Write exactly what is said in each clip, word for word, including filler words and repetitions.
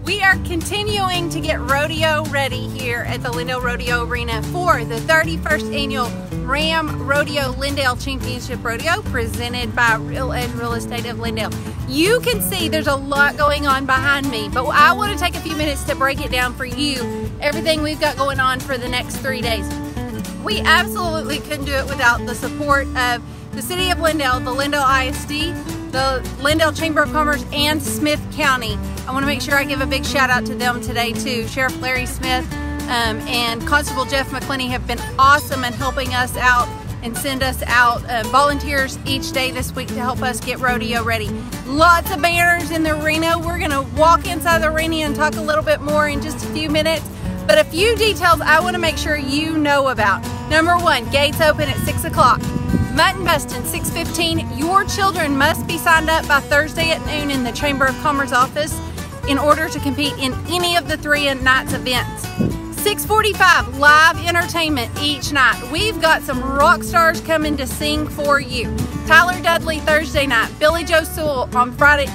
We are continuing to get rodeo ready here at the Lindale Rodeo Arena for the thirty-first annual Ram Rodeo Lindale Championship Rodeo presented by Real Edge Real Estate of Lindale. You can see there's a lot going on behind me, but I want to take a few minutes to break it down for you, everything we've got going on for the next three days. We absolutely couldn't do it without the support of the City of Lindale, the Lindale I S D, the Lindale Chamber of Commerce, and Smith County. I want to make sure I give a big shout out to them today too. Sheriff Larry Smith um, and Constable Jeff McClenny have been awesome in helping us out and send us out uh, volunteers each day this week to help us get rodeo ready. Lots of banners in the arena. We're going to walk inside the arena and talk a little bit more in just a few minutes. But a few details I want to make sure you know about. Number one, gates open at six o'clock. Mutton busting, six fifteen. Your children must be signed up by Thursday at noon in the Chamber of Commerce office in order to compete in any of the three night's events. six forty-five, live entertainment each night. We've got some rock stars coming to sing for you. Tyler Dudley Thursday night, Billy Joe Sewell on Friday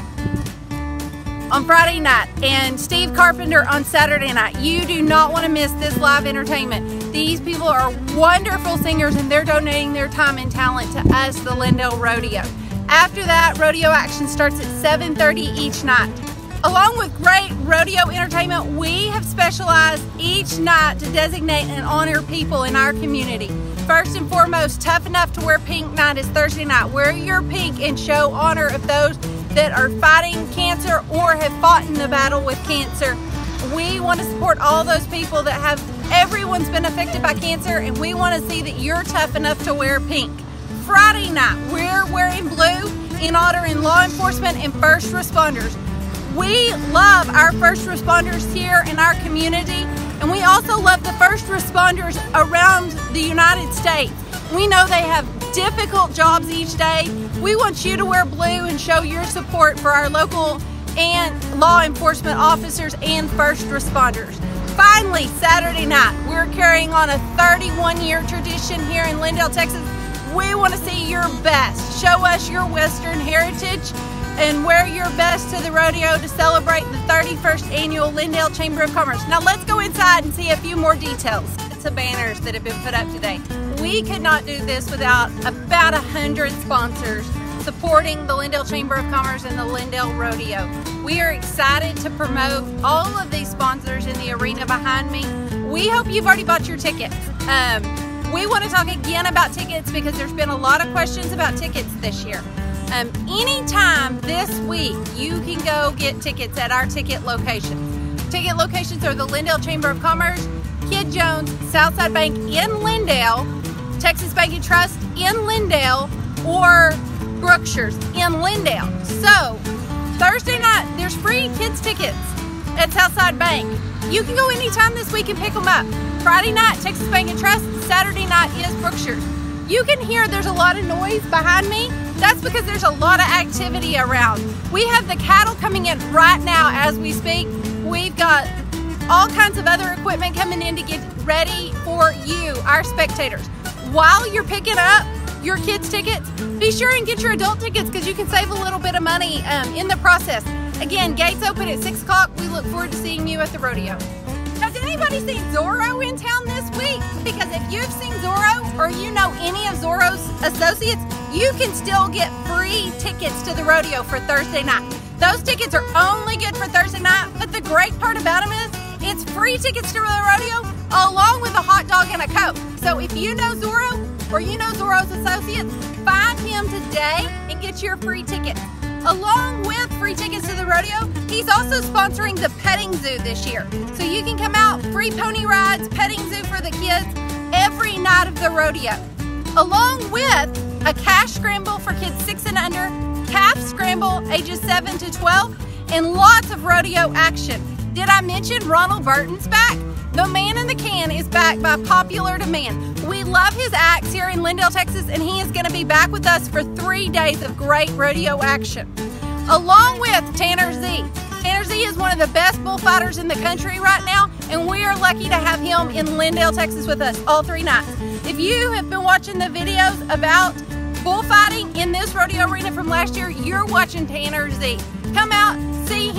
on Friday night, and Steve Carpenter on Saturday night. You do not want to miss this live entertainment. These people are wonderful singers and they're donating their time and talent to us, the Lindale Rodeo. After that, rodeo action starts at seven thirty each night. Along with great rodeo entertainment, we have specialized each night to designate and honor people in our community. First and foremost, Tough Enough to Wear Pink night is Thursday night. Wear your pink and show honor of those that are fighting cancer or have fought in the battle with cancer. We want to support all those people that have, everyone's been affected by cancer, and we want to see that you're tough enough to wear pink. Friday night, we're wearing blue in honor in law enforcement and first responders. We love our first responders here in our community, and we also love the first responders around the United States. We know they have difficult jobs each day. We want you to wear blue and show your support for our local and law enforcement officers and first responders. Finally, Saturday night, we're carrying on a thirty-one year tradition here in Lindale, Texas. We want to see your best. Show us your Western heritage and wear your best to the rodeo to celebrate the thirty-first annual Lindale Chamber of Commerce. Now let's go inside and see a few more details. It's the banners that have been put up today. We could not do this without about a hundred sponsors supporting the Lindale Chamber of Commerce and the Lindale Rodeo. We are excited to promote all of these sponsors in the arena behind me. We hope you've already bought your tickets. Um, we want to talk again about tickets because there's been a lot of questions about tickets this year. Um, anytime this week, you can go get tickets at our ticket locations. Ticket locations are the Lindale Chamber of Commerce, Kid Jones, Southside Bank in Lindale, Texas Bank and Trust in Lindale, or Brookshire's in Lindale. So, Thursday night, there's free kids tickets at Southside Bank. You can go anytime this week and pick them up. Friday night, Texas Bank and Trust. Saturday night is Brookshire's. You can hear there's a lot of noise behind me. That's because there's a lot of activity around. We have the cattle coming in right now as we speak. We've got all kinds of other equipment coming in to get ready for you, our spectators. While you're picking up your kids' tickets, be sure and get your adult tickets because you can save a little bit of money um, in the process. Again, gates open at six o'clock. We look forward to seeing you at the rodeo. Has anybody seen Zorro in town this week? Because if you've seen Zorro or you know any of Zorro's associates, you can still get free tickets to the rodeo for Thursday night. Those tickets are only good for Thursday night, but the great part about them is it's free tickets to the rodeo along with a hot dog and a Coke. So if you know Zorro or you know Zorro's associates, find him today and get your free tickets. Along with free tickets to the rodeo, he's also sponsoring the petting zoo this year. So you can come out, free pony rides, petting zoo for the kids every night of the rodeo. Along with a cash scramble for kids six and under, calf scramble ages seven to twelve, and lots of rodeo action. Did I mention Ronald Burton's back? The Man in the Can is back by popular demand. We love his acts here in Lindale, Texas, and he is going to be back with us for three days of great rodeo action. Along with Tanner Z. Tanner Z is one of the best bullfighters in the country right now, and we are lucky to have him in Lindale, Texas with us all three nights. If you have been watching the videos about bullfighting in this rodeo arena from last year, you're watching Tanner Z. Come out, see him.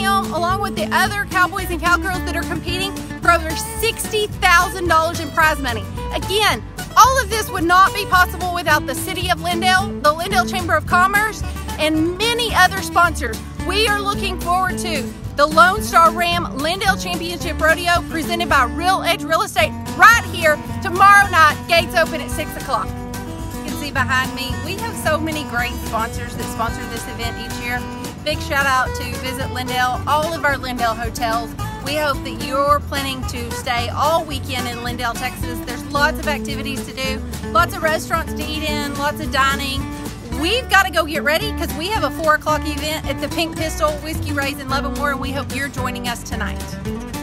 him, along with the other cowboys and cowgirls that are competing, for over sixty thousand dollars in prize money. Again, all of this would not be possible without the City of Lindale, the Lindale Chamber of Commerce, and many other sponsors. We are looking forward to the Lone Star Ram Lindale Championship Rodeo presented by Real Edge Real Estate right here tomorrow night. Gates open at six o'clock. You can see behind me, we have so many great sponsors that sponsor this event each year. Big shout out to Visit Lindale, all of our Lindale hotels. We hope that you're planning to stay all weekend in Lindale, Texas. There's lots of activities to do, lots of restaurants to eat in, lots of dining. We've got to go get ready because we have a four o'clock event at the Pink Pistol Whiskey Raising Love and War, and we hope you're joining us tonight.